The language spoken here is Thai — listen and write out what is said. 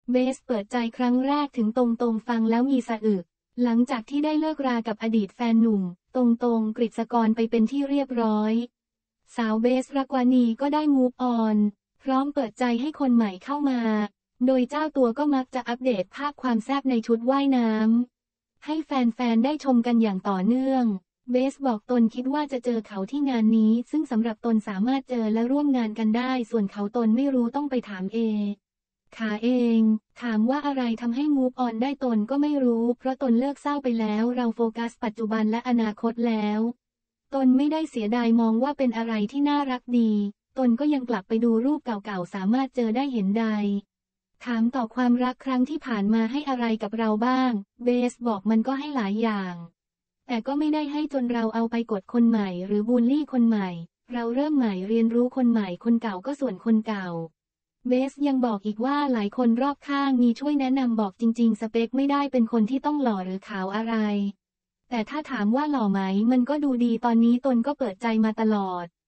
เบสเปิดใจครั้งแรกถึงตรงๆฟังแล้วมีสะอึกหลังจากที่ได้เลิกรากับอดีตแฟนหนุ่มตรงๆกฤษกรไปเป็นที่เรียบร้อยสาวเบสรักวานีก็ได้มูฟออนพร้อมเปิดใจให้คนใหม่เข้ามาโดยเจ้าตัวก็มักจะอัปเดตภาพความแซ่บในชุดว่ายน้ำให้แฟนๆได้ชมกันอย่างต่อเนื่องเบสบอกตนคิดว่าจะเจอเขาที่งานนี้ซึ่งสำหรับตนสามารถเจอและร่วมงานกันได้ส่วนเขาตนไม่รู้ต้องไปถามขาเองถามว่าอะไรทำให้มูฟออนได้ตนก็ไม่รู้เพราะตนเลิกเศร้าไปแล้วเราโฟกัสปัจจุบันและอนาคตแล้วตนไม่ได้เสียดายมองว่าเป็นอะไรที่น่ารักดีตนก็ยังกลับไปดูรูปเก่าๆสามารถเจอได้เห็นใดถามต่อความรักครั้งที่ผ่านมาให้อะไรกับเราบ้างเบสบอกมันก็ให้หลายอย่างแต่ก็ไม่ได้ให้จนเราเอาไปกดคนใหม่หรือบูลลี่คนใหม่เราเริ่มใหม่เรียนรู้คนใหม่คนเก่าก็ส่วนคนเก่าเบสยังบอกอีกว่าหลายคนรอบข้างมีช่วยแนะนำบอกจริงๆสเปคไม่ได้เป็นคนที่ต้องหล่อหรือขาวอะไรแต่ถ้าถามว่าหล่อไหมมันก็ดูดีตอนนี้ตนก็เปิดใจมาตลอด